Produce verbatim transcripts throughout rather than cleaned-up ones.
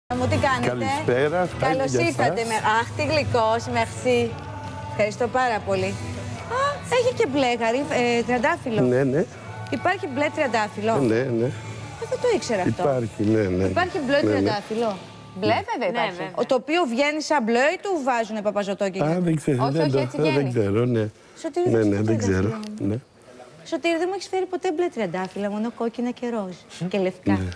Μου τι κάνετε? Καλησπέρα. Καλώς ήρθατε. Με... Αχ, τι γλυκός, merci. Ευχαριστώ πάρα πολύ. Α, έχει και μπλε γαρί, ε, τριαντάφυλλο. Ναι, ναι. Υπάρχει μπλε τριαντάφυλλο. Ναι, ναι. Ε, δεν το ήξερα αυτό. Υπάρχει, ναι, ναι. Υπάρχει μπλε ναι, τριαντάφυλλο. Ναι. Μπλε βέβαια υπάρχει. Ναι, βέβαια. Το οποίο βγαίνει σαν μπλε ή του βάζουνε παπαζωτόκι? Α, δεν ξέρω. Όχι, δεν, όχι, το, έτσι βγαίνει. δεν ξέρω, ναι. Σωτήρη, ναι, δεν, ναι, δεν ξέρω. Ναι. Σωτήρη, δεν μου έχεις φέρει ποτέ μπλε τριαντάφυλλα, μόνο κόκκινα και ροζ και λευκά. Ναι.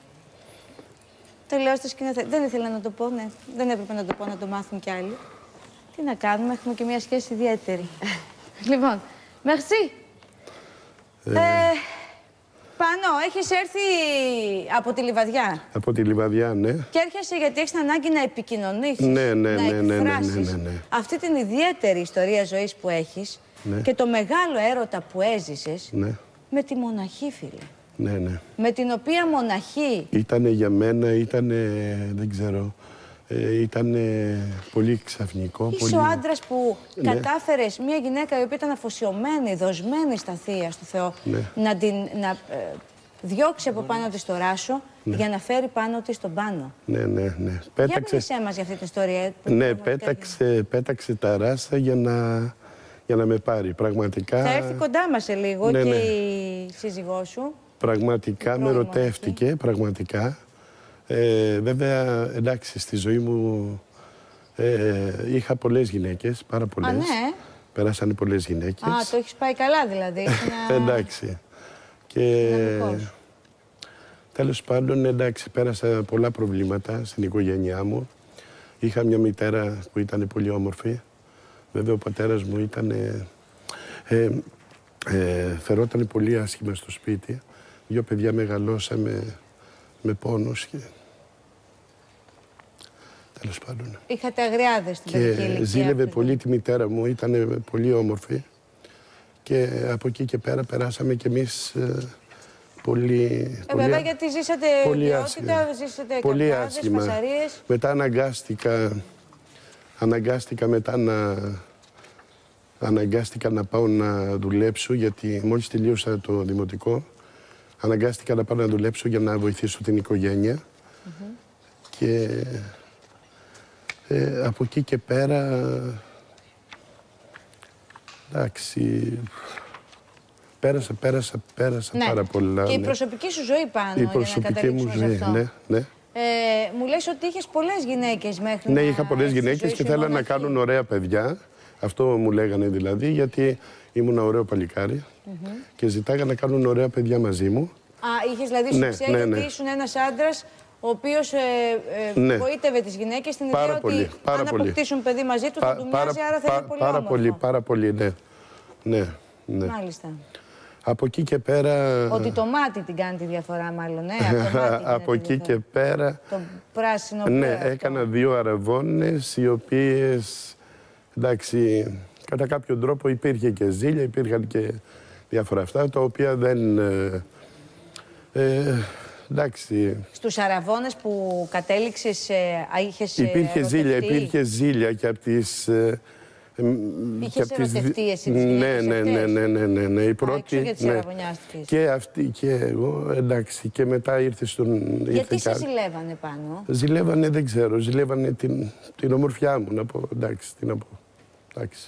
Το λέω στο σκηνοθέτη. Δεν ήθελα να το πω, ναι. Δεν έπρεπε να το πω, να το μάθουν κι άλλοι. Τι να κάνουμε, έχουμε και μια σχέση ιδιαίτερη. Λοιπόν, merci. Ε... Ε, Πάνο, έχεις έρθει από τη Λιβαδιά. Από τη Λιβαδιά, ναι. Και έρχεσαι γιατί έχεις ανάγκη να επικοινωνήσεις, ναι, ναι, να ναι, ναι, εκφράσεις ναι, ναι, ναι, ναι. αυτή την ιδιαίτερη ιστορία ζωής που έχεις, ναι, και το μεγάλο έρωτα που έζησες, ναι, με τη μοναχή, φίλε. Ναι, ναι. Με την οποία μοναχή... Ήτανε για μένα, ήτανε, δεν ξέρω, ε, ήτανε πολύ ξαφνικό. Είσαι πολύ... ο άντρας που, ναι, κατάφερες μια γυναίκα η οποία ήταν αφοσιωμένη, δοσμένη στα θεία στο Θεό, ναι, να την να, ε, διώξει από πάνω της το ράσο, ναι, για να φέρει πάνω της τον Πάνο. Ναι, ναι, ναι. Πέταξε... Για μίλησέ μας για αυτή την ιστορία. Ναι, πέταξε, πέταξε τα ράσα για να, για να με πάρει. Πραγματικά... Θα έρθει κοντά μας σε λίγο, ναι, και, ναι, η σύζυγός σου. Πραγματικά με ερωτεύτηκε, μοναχή, πραγματικά. Ε, βέβαια, εντάξει, στη ζωή μου ε, είχα πολλές γυναίκες, πάρα πολλές. Α, ναι. Πέρασαν πολλές γυναίκες. Α, το έχεις πάει καλά δηλαδή. Να... εντάξει. Και τέλος πάντων, εντάξει, πέρασα πολλά προβλήματα στην οικογένειά μου. Είχα μια μητέρα που ήταν πολύ όμορφη. Βέβαια, ο πατέρας μου ήταν... Ε, ε, ε, φερόταν πολύ άσχημα στο σπίτι. Δύο παιδιά μεγαλώσαμε με πόνος και... Τέλος πάντων. Είχατε αγριάδες στην παιδική ηλικία. Και ζήλευε πολύ τη μητέρα μου, ήταν πολύ όμορφη. Και από εκεί και πέρα περάσαμε κι εμείς ε, πολύ... Ε, πολύ βέβαια, γιατί ζήσατε ιδιότητα, ζήσατε πολύ καπάδες, άσχημα. φασαρίες. Μετά αναγκάστηκα, αναγκάστηκα μετά να... Αναγκάστηκα να πάω να δουλέψω, γιατί μόλις τελείωσα το δημοτικό, αναγκάστηκα να πάω να δουλέψω για να βοηθήσω την οικογένεια. Mm-hmm. Και ε, από εκεί και πέρα, εντάξει, πέρασα, πέρασα, πέρασα, ναι, πάρα πολλά. Και η ναι. προσωπική σου ζωή πάνω, η προσωπική για να μου ζωή, αυτό. ναι, ναι. Ε, μου λες ότι είχες πολλές γυναίκες μέχρι ναι, να... Ναι, είχα πολλές γυναίκες και θέλανε να κάνουν ωραία παιδιά. Αυτό μου λέγανε δηλαδή, γιατί ήμουν ωραίο παλικάρι, mm-hmm, και ζητάγα να κάνουν ωραία παιδιά μαζί μου. Α, είχες δηλαδή σουξέ, ναι, ναι, ναι, γιατί ήσουν ένας άντρας ο οποίος ε, ε, ναι, βοήτευε τις γυναίκες στην ιδέα ότι πολύ, αν πολύ. αποκτήσουν παιδί μαζί του θα του πάρα, μοιάζει, άρα θα είναι πολύ πάρα όμορφο. Πολύ, πάρα πολύ, ναι. ναι, ναι. Μάλιστα. Από εκεί και πέρα... Ότι το μάτι την κάνει τη διαφορά μάλλον, ναι. Από, από εκεί και πέρα... Το πράσινο ναι, αυτό. έκανα δύο αραβώνες, οι οποίες... Εντάξει, κατά κάποιο τρόπο υπήρχε και ζήλια, υπήρχαν και διάφορα αυτά, τα οποία δεν... Ε, ε, εντάξει... Στους αραβώνες που κατέληξες, ε, είχες υπήρχε ζήλια, υπήρχε ζήλια και από τις... Ε, είχες ερωτευτεί εσύ τις ναι, ναι, ναι, ναι, ναι, ναι, ναι, η πρώτη... Α, γιατί ναι, και αυτή και εγώ, εντάξει, και μετά ήρθε στον... Γιατί σε ζηλεύανε πάνω? Ζηλεύανε, δεν ξέρω, ζηλεύανε την, την ομορφιά μου, να πω, εντάξει, τι να πω. Εντάξει.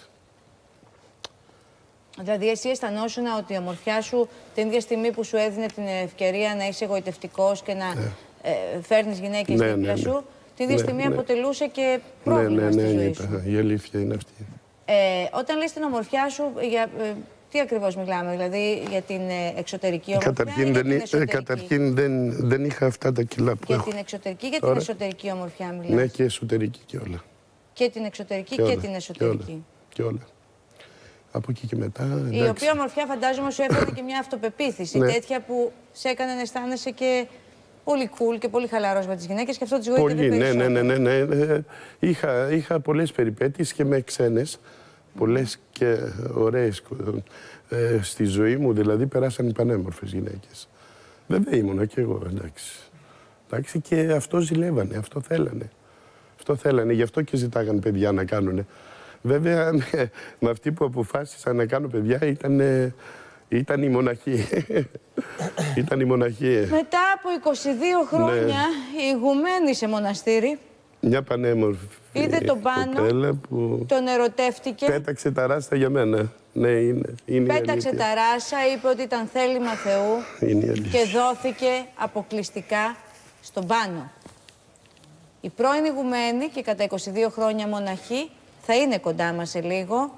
Δηλαδή, εσύ αισθανόσουν ότι η ομορφιά σου την ίδια στιγμή που σου έδινε την ευκαιρία να είσαι εγωιτευτικός και να ναι. ε, φέρνεις γυναίκες ναι, δίπλα ναι, σου, ναι. την ίδια στιγμή ναι. αποτελούσε και πρόβλημα ναι, ναι, ναι, στη ζωή ναι, σου. Η αλήθεια είναι αυτή. Ε, όταν λες την ομορφιά σου, για, ε, τι ακριβώς μιλάμε, δηλαδή για την ε, εξωτερική ομορφιά καταρχήν ή για δεν, την εσωτερική? Καταρχήν δεν, δεν είχα αυτά τα κιλά που για έχω. Για την εξωτερική ή για Τώρα, την εσωτερική ομορφιά μιλάς? Ναι, και εσωτερική και όλα. Και την εξωτερική και, και, και όλα, την εσωτερική. Και όλα, και όλα. Από εκεί και μετά, εντάξει. Η οποία ομορφιά φαντάζομαι σου έφερε και μια αυτοπεποίθηση, ναι. τέτοια που σε έκανε να αισθάνεσαι και πολύ cool και πολύ χαλαρός με τις γυναίκες και αυτό τις γοήτευε περισσότερο. Ναι, ναι, ναι, ναι, ναι. Είχα, είχα πολλές περιπέτειες και με ξένες, πολλές και ωραίες ε, στη ζωή μου, δηλαδή περάσαν οι πανέμορφες γυναίκες. Βέβαια ήμουνα κι εγώ, εντάξει. εντάξει. Και αυτό ζηλεύανε, αυτό θέλανε. Αυτό θέλανε, γι' αυτό και ζητάγαν παιδιά να κάνουνε. Βέβαια, με, με αυτοί που αποφάσισαν να κάνω παιδιά ήταν, ήταν η μοναχή. ήταν η μοναχή. Μετά από είκοσι δύο χρόνια Ναι. ηγουμένη σε μοναστήρι. Μια πανέμορφη Είδε τον Πάνο, κοπέλα που τον ερωτεύτηκε. πέταξε τα ράστα για μένα. Ναι, είναι, είναι Πέταξε η τα ράσα, είπε ότι ήταν θέλημα Θεού Είναι η αλήθεια. και δόθηκε αποκλειστικά στον Πάνο. Η πρώην ηγουμένη και κατά είκοσι δύο χρόνια μοναχή θα είναι κοντά μας σε λίγο.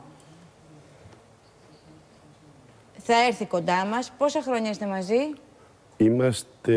Θα έρθει κοντά μας. Πόσα χρόνια είστε μαζί? Είμαστε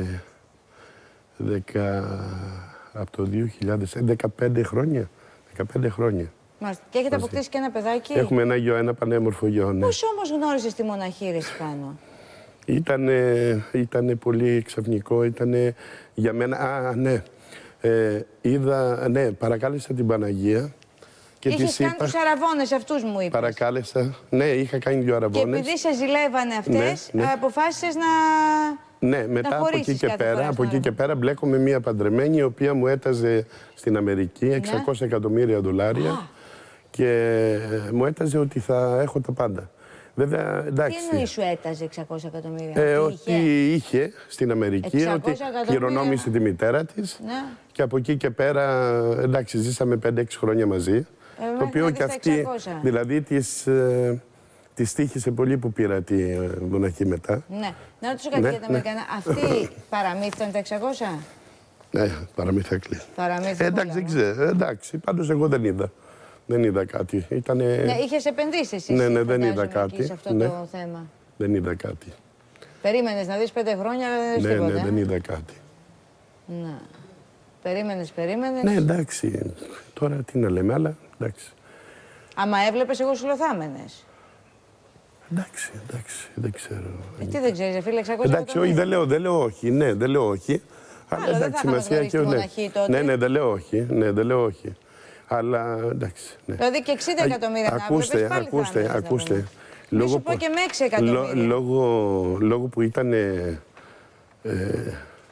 δεκα... από το δύο χιλιάδες, δεκαπέντε χρόνια. δεκαπέντε χρόνια. Μάλιστα. Και έχετε Μαζί. αποκτήσει και ένα παιδάκι. Έχουμε ένα γιο, ένα πανέμορφο γιο, ναι. Πώς όμως γνώρισες τη μοναχή, ρε Σπάνο? Ήτανε, ήτανε πολύ ξαφνικό, ήτανε για μένα... Α, ναι. Ε, είδα, ναι, παρακάλεσα την Παναγία και Είχες της κάνει είπα... τους αραβώνες αυτούς, μου είπες. Παρακάλεσα, ναι, είχα κάνει δύο Και αραβώνες. επειδή σε ζηλεύανε αυτές, Ναι, ναι. αποφάσισες να... Ναι, μετά από εκεί χωρίσεις και κάθε πέρα, φορά από στον εκεί και αραβόνα. πέρα μπλέκομαι μία παντρεμένη η οποία μου έταζε στην Αμερική εξακόσια εκατομμύρια δολάρια Α. και μου έταζε ότι θα έχω τα πάντα. Βέβαια, Τι εντάξει. εννοεί σου έταζε εξακόσια εκατομμύρια? Ε, ότι ότι είχε? είχε στην Αμερική, εξακόσια ότι εκατομμύρια. κληρονόμησε τη μητέρα της Ναι. και από εκεί και πέρα, εντάξει, ζήσαμε πέντε έξι χρόνια μαζί. Ε, το μέχρι οποίο να και δεις τα αυτή, εξακόσια. δηλαδή, της, ε, της τύχησε πολύ που πήρα τη ε, μοναχή μετά. Ναι. Να ρωτήσω κάτι Ναι, για τα ναι. Αμερικανά. Αυτή παραμύθιταν τα εξακόσια? Ναι, παραμύθια κλείσει. Παραμύθια. Ε, εντάξει, δεν ξέρω. Εντάξει, πάντως εγώ δεν είδα. Δεν είδα κάτι. Ήτανε... Ναι, είχες επενδύσει εσύ, Ναι, ναι, δεν φαντάζομαι, είδα εκεί κάτι. σε αυτό Ναι. το θέμα. Δεν είδα κάτι. Περίμενες να δεις πέντε χρόνια, αλλά δεν δεις Ναι, τίποτα. ναι, ε? δεν είδα κάτι. Ναι. Περίμενες, περίμενες. Ναι, εντάξει. Τώρα τι να λέμε, αλλά εντάξει. Άμα έβλεπες, εγώ σου λοθάμενες. Εντάξει, εντάξει, δεν ξέρω. Ε, τι δεν ξέρεις, φίλε, εξακόσια Εντάξει, όχι, δεν λέω, δεν λέω όχι. Ναι, δεν λέω όχι. Αλλά δεν θα εντάξει, είχαμε σημασία γνωρίσει έχει. τη Ναι. μοναχή τότε. ναι, ναι, δεν λέω όχι. Ναι, δεν λέω όχι. Αλλά εντάξει. Ναι. Δηλαδή και εξήντα εκατομμύρια να Ακούστε, βλέπεις, πάλι θα ακούστε, έμενες, ακούστε. να πούμε. Μη σου πω που- και με έξι εκατομμύρια. Λό- λόγω, λόγω που ήταν. Ε, ε,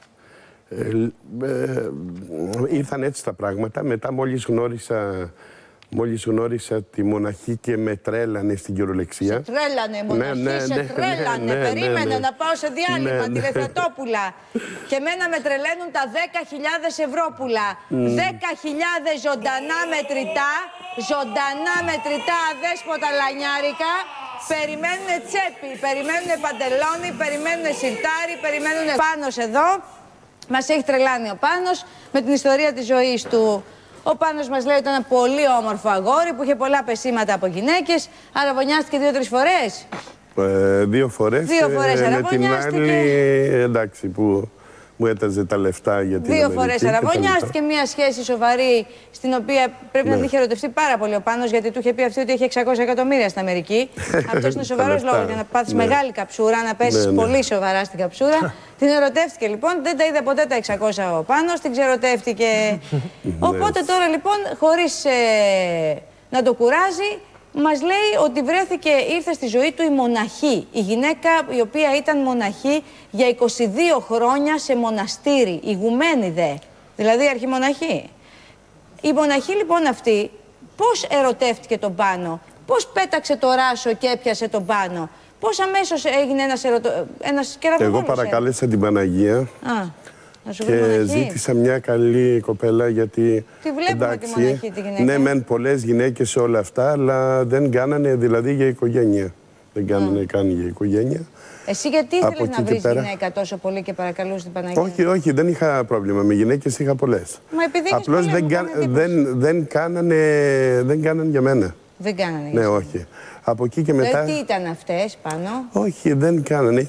ε, ε, ήρθαν έτσι τα πράγματα. Μετά μόλις γνώρισα, μόλις γνώρισα τη μοναχή και με τρέλανε στην κυριολεξία. Σε τρέλανε, μοναχή, Ναι, ναι, σε ναι, τρέλανε. ναι, ναι, Περίμενε ναι. να πάω σε διάλειμμα, Ναι, τη ναι. Λεφρατόπουλα. Και εμένα με τρελαίνουν τα δέκα χιλιάδες ευρωπουλα. δέκα χιλιάδες ζωντανά μετρητά, ζωντανά μετρητά αδέσποτα λανιάρικα. Περιμένουν τσέπη, περιμένουν παντελόνι, περιμένουν σιρτάρι, περιμένουν Πάνος εδώ. Μας έχει τρελάνει ο Πάνος με την ιστορία της ζωής του. Ο Πάνος μας λέει ότι ήταν ένα πολύ όμορφο αγόρι που είχε πολλά πεσήματα από γυναίκες. Αραβωνιάστηκε δύο-τρεις φορές. Ε, δύο φορές. Δύο φορές ε, με την αραβωνιάστηκε. άλλη, εντάξει, που μου έταζε τα λεφτά για την Δύο Αμερική φορές και τα λοιπά. αραβωνιάστηκε, μια σχέση σοβαρή, στην οποία πρέπει να Ναι. την είχε ερωτευτεί πάρα πολύ ο Πάνος, γιατί του είχε πει αυτή ότι είχε εξακόσια εκατομμύρια στην Αμερική. Αυτός είναι Τα σοβαρός λεφτά. λόγος για να πάθεις Ναι. μεγάλη καψούρα, να πέσεις Ναι, ναι. πολύ σοβαρά στην καψούρα. Την ερωτεύτηκε λοιπόν, δεν τα είδε ποτέ τα εξακόσια ο Πάνος, την ξερωτεύτηκε. Οπότε τώρα λοιπόν, χωρίς ε, να το κουράζει, μας λέει ότι βρέθηκε, ήρθε στη ζωή του η μοναχή. Η γυναίκα η οποία ήταν μοναχή για είκοσι δύο χρόνια σε μοναστήρι, ηγουμένη δε, δηλαδή αρχιμοναχή. Η μοναχή λοιπόν αυτή πώς ερωτεύτηκε τον Πάνο, πώς πέταξε το ράσο και έπιασε τον Πάνο, πώς αμέσως έγινε ένας, ερωτο... ένας κεραυνογόνος. Εγώ παρακάλεσα την Παναγία. Α, να σου βρει Και μοναχή. ζήτησα μια καλή κοπέλα γιατί. Τη βλέπουμε τη μοναχή τη γυναίκα. Ναι, μεν πολλές γυναίκες σε όλα αυτά, αλλά δεν κάνανε δηλαδή για οικογένεια. Δεν κάνανε mm. καν για οικογένεια. Εσύ γιατί Από ήθελες εκεί να και βρεις πέρα. γυναίκα τόσο πολύ και παρακαλούσε την Παναγία? Όχι, όχι, δεν είχα πρόβλημα. Με γυναίκες είχα πολλές. Μα επειδή είχες Απλώς πολλές, δεν, μου κάν- κάνει εντύπωση. δεν, δεν, κάνανε, δεν κάνανε για μένα. Δεν κάνανε. Ναι, εσύ. όχι. Από εκεί και μετά. Δηλαδή τι ήταν αυτές πάνω? Όχι, δεν κάνανε.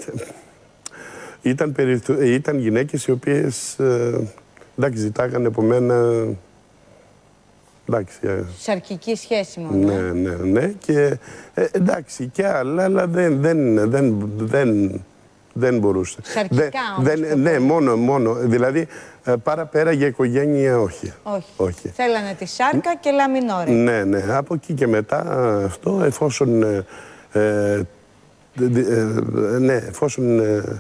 Ήταν, περιθω... ήταν γυναίκες οι οποίες ε, εντάξει, ζητάγανε από μένα. Εντάξει, ε, Σαρκική σχέση μόνο. ναι, ναι, ναι. Και ε, εντάξει, και άλλα, αλλά δεν, δεν, δεν, δεν, δεν μπορούσε. Σαρκικά δεν, όμως δεν, το Ναι, πολύ. μόνο, μόνο. Δηλαδή, ε, παραπέρα για οικογένεια, όχι. Όχι. όχι. Θέλανε τη σάρκα και λαμινόρε. Ναι, ναι. Από εκεί και μετά αυτό, εφόσον. Ε, ε, δ- ε, ναι, εφόσον ε,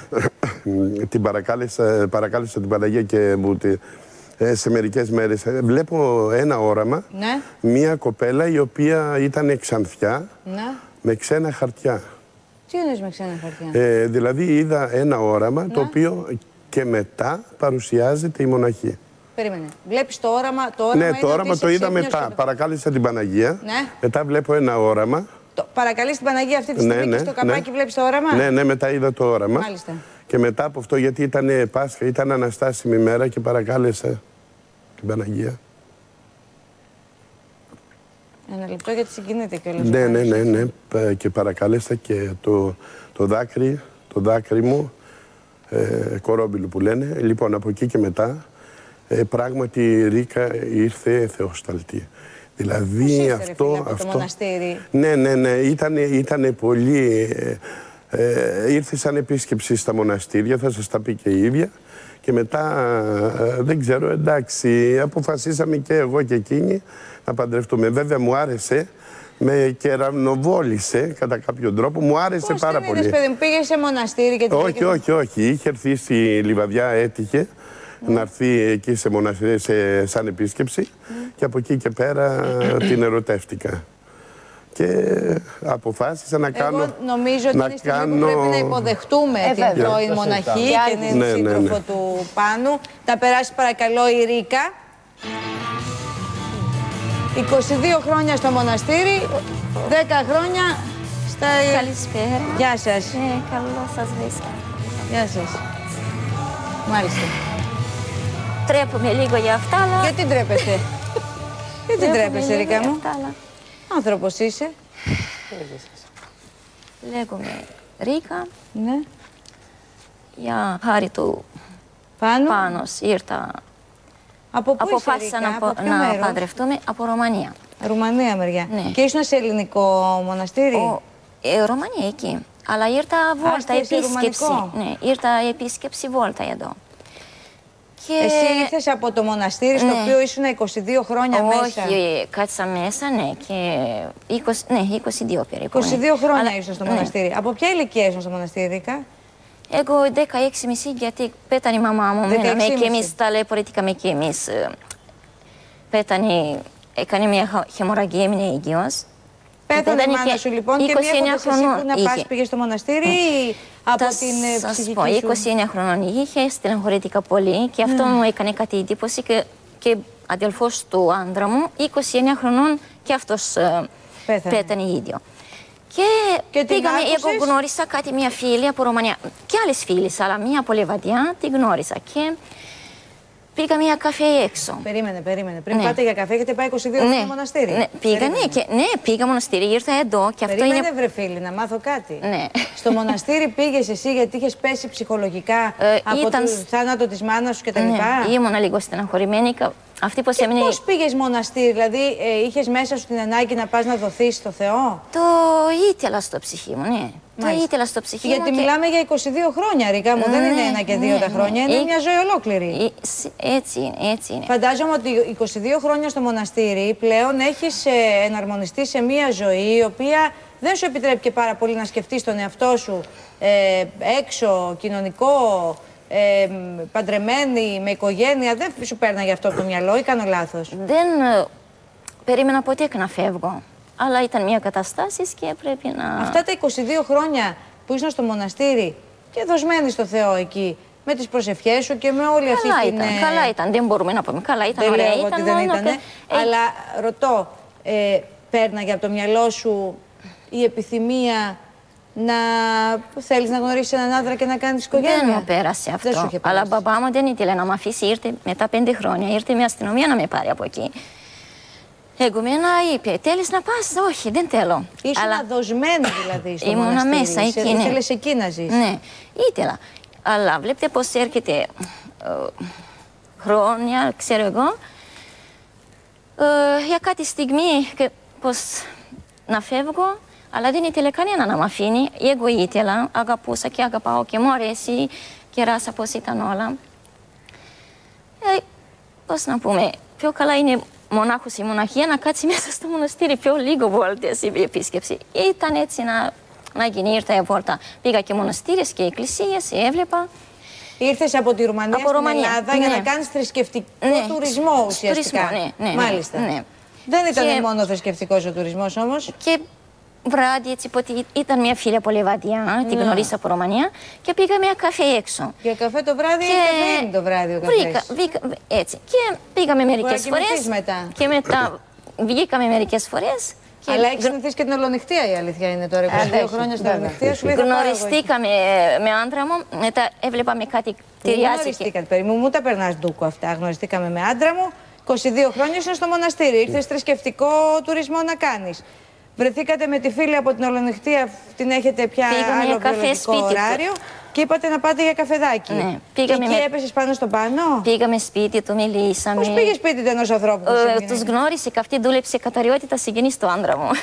την παρακάλεσα, παρακάλεσα την Παναγία και μου τη, ε, σε μερικές μέρες ε, βλέπω ένα όραμα, Ναι. μία κοπέλα η οποία ήταν ξανθιά Ναι. με ξένα χαρτιά. Τι εννοείς με ξένα χαρτιά? Ε, δηλαδή είδα ένα όραμα, ναι, το οποίο και μετά παρουσιάζεται η μοναχή. Περίμενε. Βλέπεις το όραμα, το όραμα. Ναι, το όραμα το είδα μετά. Και... Παρακάλεσα την Παναγία. Ναι. Μετά βλέπω ένα όραμα. Το... Παρακαλείς την Παναγία αυτή τη στιγμή, ναι, ναι, και στο καπάκι, ναι, βλέπεις το όραμα. Ναι, ναι, μετά είδα το όραμα. Μάλιστα. Και μετά από αυτό, γιατί ήταν Πάσχα, ήταν Αναστάσιμη μέρα και παρακάλεσα την Παναγία. Ένα λεπτό, γιατί συγκινείται κιόλας. Ναι, ναι, ναι, ναι. Και παρακάλεσα και το, το δάκρυ, το δάκρυ μου, ε, κορόμπιλου που λένε. Λοιπόν, από εκεί και μετά, ε, πράγματι η Ρίκα ήρθε θεοσταλτή. Δηλαδή πώς ήρθε, αυτό, ρε φίλε, από αυτό... το μοναστήρι. Ναι, ναι, ναι. Ήταν, ήταν πολύ... Ε, ε, ήρθε σαν επίσκεψη στα μοναστήρια, θα σας τα πει και η ίδια. Και μετά, ε, δεν ξέρω, εντάξει, αποφασίσαμε και εγώ και εκείνη να παντρευτούμε. Βέβαια μου άρεσε, με κεραυνοβόλησε κατά κάποιον τρόπο, μου άρεσε πώς πάρα την πολύ. Είδες, παιδί μου, πήγες σε μοναστήρι και... Όχι, και... όχι, όχι. Είχε έρθει στη Λιβαδιά, έτυχε mm. να έρθει εκεί σε μοναστήρι, σε, σαν επίσκεψη mm. και από εκεί και πέρα την ερωτεύτηκα. Και αποφάσισα να κάνω... Εγώ νομίζω ότι να είναι στιγμή κάνω... που πρέπει να υποδεχτούμε ε, την πρώην μοναχή και την ναι, σύντροφο ναι, ναι. του Πάνου. Θα περάσει παρακαλώ η Ρίκα. είκοσι δύο χρόνια στο μοναστήρι, δέκα χρόνια στα... Καλησπέρα. Γεια σας. Ναι, καλό σας βρίσκω. Γεια σας. Μάλιστα. Τρέπομαι λίγο για αυτά, αλλά... Γιατί ντρέπεσαι? Γιατί ντρέπεσαι, Ρίκα μου? Αυτά, αλλά... Άνθρωπος είσαι. Λέγομαι Ρίκα. Ναι. Για χάρη του Πάνου. Πάνος ήρθα. Από πού είσαι, αποφάσισα Ρίκα? να, Από ποιο να μέρος? παντρευτούμε από Ρουμανία. Ρουμανία μεριά. Ναι. Και ήσουν σε ελληνικό μοναστήρι? Ο, ε, Ρουμανία εκεί. Αλλά ήρθα βόλτα επίσκεψη. Ναι, ήρθα επίσκεψη βόλτα εδώ. Και... Εσύ ήρθες από το μοναστήρι στο ναι. οποίο ήσουν είκοσι δύο χρόνια Όχι, μέσα? Όχι, κάτσα μέσα, ναι, και είκοσι, ναι, είκοσι δύο περίπου. είκοσι δύο χρόνια Αλλά, ήσουν στο ναι. μοναστήρι. Από ποια ηλικία ήσουν στο μοναστήρι, Ρίκα? Εγώ δεκαέξι και μισή, γιατί πέθανε η μαμά μου, μέναμε και εμείς ταλαιπωρηθήκαμε και εμείς. Πέθανε, έκανε μια χεμορραγία, έμεινε υγιώς. Πέθανε η μάνα σου λοιπόν και μία από εσύ που να πας πήγε στο μοναστήρι ή από Θα την σας ψυχική πω, σου? είκοσι εννέα χρονών είχε, στεναχωρήθηκα πολύ και αυτό μου έκανε κάτι εντύπωση και, και αδελφός του άντρα μου, είκοσι εννέα χρονών και αυτός ε, πέθανε. πέθανε ίδιο. Και, και πήγαμε, εγώ γνώρισα κάτι μια φίλη από Ρωμανία, και άλλες φίλες, αλλά μια από Λεβαδιά τη γνώρισα και πήγα μια καφέ έξω. Περίμενε, περίμενε. Πριν ναι. πάτε για καφέ, έχετε πάει είκοσι δύο ναι. χρόνια μοναστήρι. Ναι, πήγα, ναι, και, ναι, πήγα μοναστήρι, ήρθα εδώ και αυτό περίμενε, είναι... βρε φίλη, να μάθω κάτι. Ναι. Στο μοναστήρι πήγες εσύ γιατί είχες πέσει ψυχολογικά ε, από ήταν... το θάνατο της μάνας σου κτλ. Ναι, ήμουν λίγο στεναχωρημένη. Αυτή που και έμεινε... πώς πήγες μοναστήρι, δηλαδή ε, είχες μέσα σου την ανάγκη να πας να δοθείς στο Θεό? Το ήθελα στο ψυχή μου, ναι. Μάλιστα. Το ήθελα στο ψυχή γιατί μου. Γιατί μιλάμε για είκοσι δύο χρόνια, Ρίκα μου, ναι, δεν είναι ένα και δύο ναι, τα χρόνια, ναι. είναι μια ζωή ολόκληρη. Έτσι είναι, έτσι είναι. Φαντάζομαι ότι είκοσι δύο χρόνια στο μοναστήρι πλέον έχεις ε, εναρμονιστεί σε μια ζωή η οποία δεν σου επιτρέπει και πάρα πολύ να σκεφτείς τον εαυτό σου ε, έξω, κοινωνικό, ε, παντρεμένη, με οικογένεια. Δεν σου πέρναγε αυτό από το μυαλό ή κάνω λάθος? Δεν ε, περίμενα ποτέ να φεύγω. Αλλά ήταν μια κατάσταση και πρέπει να... Αυτά τα είκοσι δύο χρόνια που ήσουν στο μοναστήρι και δοσμένη στο Θεό εκεί, με τις προσευχές σου και με όλη αυτή καλά την... Ήταν, καλά ήταν, δεν μπορούμε να πούμε. Καλά ήταν, δεν ωραία λέω ήταν. ότι δεν ήταν, και... αλλά ρωτώ, ε, πέρναγε από το μυαλό σου η επιθυμία να θέλεις να γνωρίσεις έναν άντρα και να κάνεις οικογένεια? Δεν μου πέρασε αυτό. Δεν σου είχε αλλά πέρασει. μπαμπά μου δεν ήθελε να με αφήσει, ήρθε μετά πέντε χρόνια, ήρθε μια αστυνομία να με πάρει από εκεί. Εγώ μένα είπε, θέλεις να πας? Όχι, δεν θέλω. Ήσουν αλλά... αδοσμένη δηλαδή στο ήμουνα μοναστήρι. μέσα εκεί, ναι. Ήθελες εκεί να ζεις. Ναι, ήθελα. Αλλά βλέπετε πως έρχεται ε, χρόνια, ξέρω εγώ, ε, για κάτι στιγμή και πως να φεύγω, αλλά δεν ήθελε κανένα να με αφήνει. Εγώ ήθελα, αγαπούσα και αγαπάω και μου αρέσει και ράσα πως ήταν όλα. Ε, πώς να πούμε, πιο καλά είναι μονάχος ή μοναχία να κάτσει μέσα στο μοναστήρι πιο λίγο βόλτες η επίσκεψη. Ήταν έτσι να, να γίνει, ήρθα βόλτα. Πήγα και μοναστήρες και εκκλησίες, έβλεπα. Ήρθες από τη Ρουμανία από στην Ρουμανία, Ελλάδα ναι. για να κάνεις θρησκευτικό ναι. τουρισμό ουσιαστικά. Τουρισμό, ναι, ναι, μάλιστα. Ναι. Δεν ήταν και... μόνο θρησκευτικός ο τουρισμός όμως. Και βράδυ, έτσι, ότι ήταν μια φίλη από Λεβαδιά, την γνωρίσα από Ρωμανία και πήγα μια καφέ έξω. Για καφέ το βράδυ ή καφέ το βράδυ ο καφές? Βρήκα, βρήκα, έτσι. Και πήγαμε μερικές φορές. Μετά. Και μετά βγήκαμε μερικές φορές. Και... Αλλά έχει συνηθίσει και την ολονυχτία, η αλήθεια είναι τώρα. είκοσι δύο χρόνια στην ολονυχτία σου. Γνωριστήκαμε με άντρα μου, μετά έβλεπαμε κάτι ταιριάζει. Γνωριστήκατε, περί μου, μου τα περνάς ντούκο αυτά. Γνωριστήκαμε με άντρα μου, είκοσι δύο χρόνια ήσουν στο μοναστήρι. Ήρθες θρησκευτικό τουρισμό να κάνεις. Βρεθήκατε με τη φίλη από την ολονυχτία, την έχετε πια άλλο βιολογικό ωράριο. Και είπατε να πάτε για καφεδάκι. Ναι, και εκεί με... έπεσες πάνω στο πάνω. Πήγαμε σπίτι του, μιλήσαμε. Πώς πήγε σπίτι του ενός ανθρώπου? Ε, τους γνώρισε και αυτή δούλεψε καταριότητα συγγενής του άντρα μου.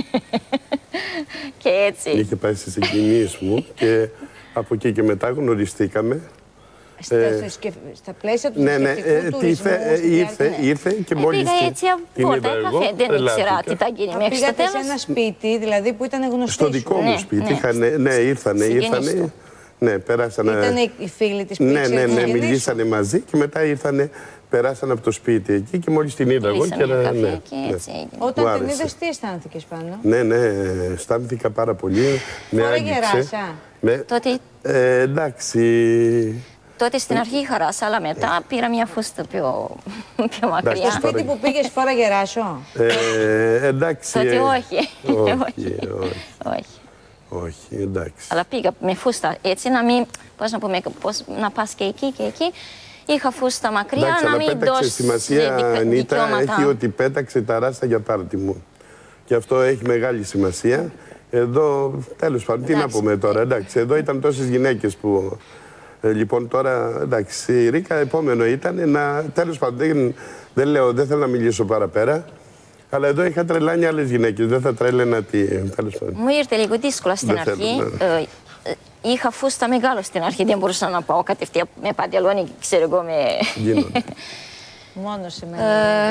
Και έτσι. Είχε πάει στις συγγενείς μου και από εκεί και μετά γνωριστήκαμε. Στα, ε, στα πλαίσια του ναι, ναι, ε, τουρισμού. Ήρθε, ήρθε, ήρθε και μόλις πήγα έτσι από τα καφέ, δεν ήξερα τι θα γίνει μέχρι στο τέλος. Πήγατε σε ένα σπίτι, δηλαδή που ήταν γνωστή στο δικό μου ναι, σπίτι, ναι, είχανε, ναι, ήρθανε, ήρθανε, ναι, περάσανε. Ήταν οι φίλοι της που ναι, ναι, ναι, μιλήσανε μαζί και μετά ήρθανε, περάσανε από το σπίτι εκεί και μόλις την είδα εγώ και, καφέ, ναι, και ναι. έτσι έγινε. Όταν την είδες τι αισθάνθηκες πάνω? Ναι, ναι, αισθάνθηκα πάρα πολύ, με άγγιξε. Με, τότε... ε, εντάξει... Τότε στην αρχή χαράσα, αλλά μετά πήρα μια φούστα πιο, πιο μακριά. Στο σπίτι που πήγες φόραγε ράσο? Ε, εντάξει. Τότε όχι. Όχι, όχι. όχι. Όχι, εντάξει. Αλλά πήγα με φούστα έτσι να μην, πώς να πούμε, πώς να πας και εκεί και εκεί. Είχα φούστα μακριά, εντάξει, να μην δώσεις σημασία, Ανίτα, έχει ότι πέταξε τα ράστα για πάρτι μου. Και αυτό έχει μεγάλη σημασία. Εδώ, τέλος πάντων, τι να πούμε τώρα, εντάξει, εδώ ήταν τόσες γυναίκες που... Ε, λοιπόν, τώρα, εντάξει, η Ρίκα επόμενο ήταν να... Τέλος πάντων, δεν, δεν λέω, δεν θέλω να μιλήσω παραπέρα. Αλλά εδώ είχα τρελάνει άλλες γυναίκες, δεν θα τρέλαινα τι... Τέλος πάντων. Μου ήρθε λίγο δύσκολα στην δεν αρχή. Θέλω, ναι. ε, ε, είχα φούστα μεγάλο στην αρχή, δεν μπορούσα να πάω κατευθείαν με παντελόνι, ξέρω εγώ, με... Γίνονται. Μόνο σήμερα.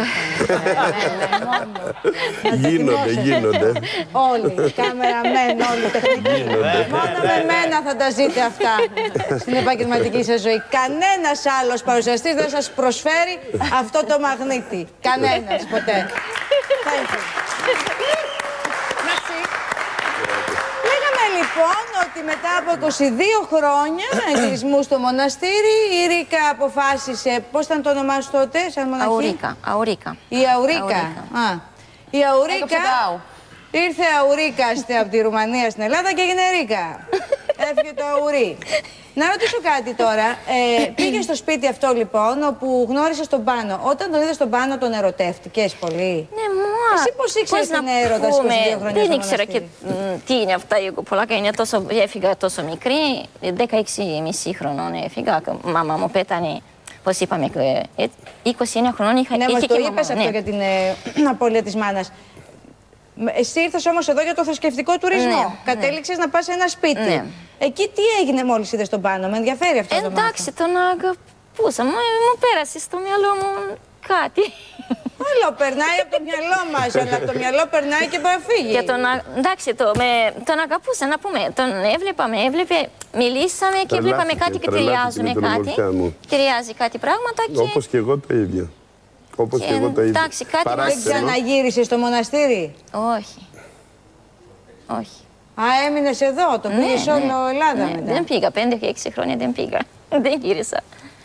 Γίνονται, γίνονται. Όλοι, κάμεραμεν, όλοι τεχνικοί. Μόνο με μένα θα τα ζείτε αυτά στην επαγγελματική σας ζωή. Κανένας άλλος παρουσιαστής δεν σας προσφέρει αυτό το μαγνήτη. Κανένας, ποτέ. Λέγαμε λοιπόν ότι μετά από είκοσι δύο χρόνια εγκλισμού στο μοναστήρι, η Ρίκα αποφάσισε, πώς ήταν το όνομά σου τότε, σαν μοναχή? Αουρίκα, Αουρίκα. Η Αουρίκα. Α, η Αουρίκα ήρθε Αουρίκα από τη Ρουμανία στην Ελλάδα και έγινε Ρίκα. Έφυγε το Αουρί. Να ρωτήσω κάτι τώρα. Ε, πήγε στο σπίτι αυτό λοιπόν, όπου γνώρισες τον Πάνο. Όταν τον είδες τον Πάνο, τον ερωτεύτηκες πολύ? Ναι, μου Εσύ πώς ήξερες την έρωτα είκοσι δύο χρόνια? Δεν ήξερα και τι είναι αυτά η Κοπολάκα. Είναι τόσο, έφυγα τόσο μικρή, δεκαέξι και μισή χρονών έφυγα. Μάμα μου πέθανε, πώς είπαμε, είκοσι εννέα χρονών είχα. Ναι, μας το είπες αυτό για την απώλεια της μάνας. Εσύ ήρθες όμως εδώ για το θρησκευτικό τουρισμό. Ναι, κατέληξες ναι. να πας σε ένα σπίτι. Ναι. Εκεί τι έγινε μόλις είδες τον Πάνο? Με ενδιαφέρει αυτό. Εντάξει, το Εντάξει, τον αγαπούσα. Μου, μου πέρασε στο μυαλό μου κάτι. Όλο περνάει από το μυαλό μας, αλλά από το μυαλό περνάει και μπορεί να φύγει. Και τον, εντάξει, το, με, τον αγαπούσα, να πούμε. Τον έβλεπα, με έβλεπε, μιλήσαμε και βλέπαμε κάτι και ταιριάζουμε κάτι. Ταιριάζει κάτι πράγματα και... Όπως και εγώ το ίδιο. Όπως και, και εγώ το ίδιο. Εντάξει, κάτι δεν ξαναγύρισες στο μοναστήρι? Όχι. Όχι. Α, έμεινες εδώ, το πήγες ναι, όλο ναι, Ελλάδα ναι, μετά? Δεν πήγα, πέντε και έξι χρόνια δεν πήγα. Δεν γύρισα.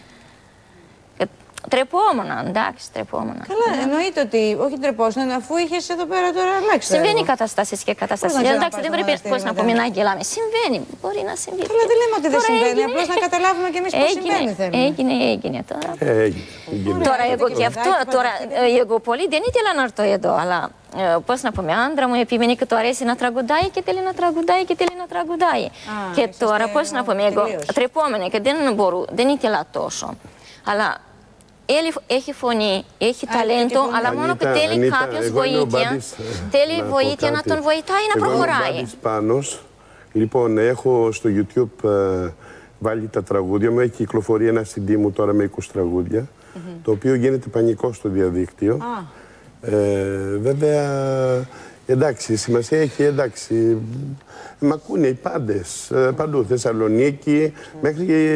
Τρεπόμουν, εντάξει, τρεπόμουν. Καλά, ναι. Εννοείται ότι όχι τρεπόσουν, αφού είχες εδώ πέρα τώρα αλλάξει. Συμβαίνει καταστάσεις και καταστάσεις. Εντάξει, δεν πρέπει πώς να πούμε να γελάμε. Συμβαίνει, μπορεί να συμβεί. Καλά, δεν λέμε ότι δεν συμβαίνει, απλώς να καταλάβουμε κι εμείς πώς συμβαίνει θέλουμε. Έγινε, έγινε τώρα. Έγινε. Τώρα εγώ και αυτό, τώρα εγώ πολύ δεν ήθελα να έρθω εδώ, αλλά πώς να πούμε, άντρα μου επίμενε και του αρέσει να τραγουδάει και θέλει να τραγουδάει και θέλει να τραγουδάει. Και τώρα πώς να πούμε, εγώ τρεπόμενη και δεν ήθελα τόσο. Αλλά έχει φωνή, έχει ταλέντο, αλλά μόνο που θέλει κάποιος βοήθεια. Θέλει βοήθεια να τον βοηθάει να προχωράει. Εγώ είμαι Πάνος. Λοιπόν, έχω στο YouTube βάλει τα τραγούδια μου. Έχει κυκλοφορεί ένα σι ντι μου τώρα με είκοσι τραγούδια, το οποίο γίνεται πανικό στο διαδίκτυο. Βέβαια, εντάξει, σημασία έχει, εντάξει, μ' ακούνε οι πάντες, παντού, Θεσσαλονίκη, μέχρι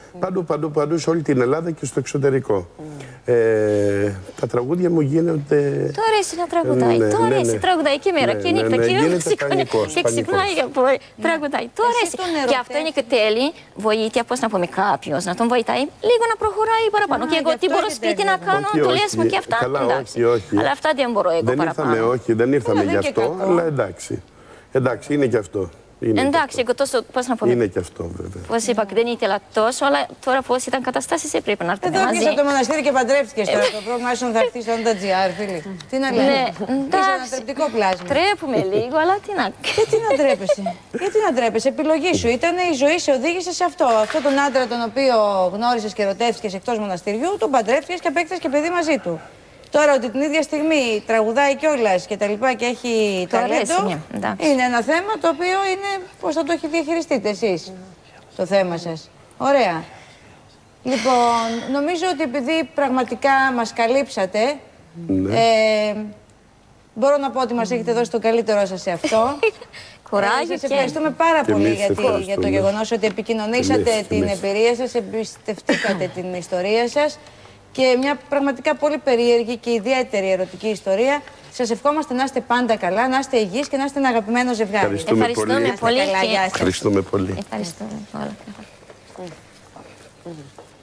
Παντού, παντού, παντού, σε όλη την Ελλάδα και στο εξωτερικό. Mm. Ε, τα τραγούδια μου γίνονται... Του αρέσει να τραγουδάει, ναι, του αρέσει, ναι, ναι. τραγουδάει και μέρα ναι, και νύχτα ναι, ναι, και γίνεται πανικός, και ξυπνάει από τραγουδάει, του αρέσει. Και αυτό είναι και τέλει βοήθεια, πώς να πούμε, κάποιος να τον βοηθάει λίγο να προχωράει παραπάνω. Και εγώ τι μπορώ σπίτι να κάνω, του λες μου και αυτά, εντάξει. Αλλά αυτά δεν μπορώ εγώ παραπάνω. Όχι, δεν ήρθαμε γι' αυτό, αλλά εντάξει. Εντάξει, είναι και αυτό. Είναι εντάξει, εγώ τόσο, πώς να πούμε. Είναι και αυτό, βέβαια. Πώς είπα, δεν ήθελα τόσο, αλλά τώρα πώς ήταν καταστάσεις έπρεπε να έρθετε μαζί. μαζί. Εδώ από το μοναστήρι και παντρεύτηκες τώρα. Το πρόβλημα ίσον θα έρθει στο όντα τζι άρ, φίλοι. Τι να λέμε. Ναι, είσαι ένα τρεπτικό πλάσμα. Τρέπουμε λίγο, αλλά τι να... Γιατί να τρέπεσαι. Γιατί να τρέπεσαι. Επιλογή σου ήταν, η ζωή σε οδήγησε σε αυτό. Αυτό τον άντρα τον οποίο γνώρισες και ερωτεύτηκες εκτός μοναστηριού, τον παντρεύτηκες και απέκτησες και παιδί μαζί του. Τώρα ότι την ίδια στιγμή τραγουδάει κιόλας και τα λοιπά και έχει το ταλέντο, αρέσει, είναι ένα θέμα το οποίο είναι πώς θα το έχει διαχειριστείτε εσείς, το θέμα σας. Ωραία. Λοιπόν, νομίζω ότι επειδή πραγματικά μας καλύψατε, ναι. ε, μπορώ να πω ότι μας έχετε δώσει το καλύτερό σας σε αυτό. Κουράγιο. Σας ευχαριστούμε πάρα και πολύ γιατί, για το γεγονός ότι επικοινωνήσατε εμείς, την εμείς. εμπειρία σας, εμπιστευτήκατε την ιστορία σας. Και μια πραγματικά πολύ περίεργη και ιδιαίτερη ερωτική ιστορία. Σας ευχόμαστε να είστε πάντα καλά, να είστε υγιείς και να είστε ένα αγαπημένο ζευγάρι. Ευχαριστούμε, Ευχαριστούμε πολύ. πολύ. Καλά, Και... γεια σας. Ευχαριστούμε πολύ. Ευχαριστούμε. Όλα.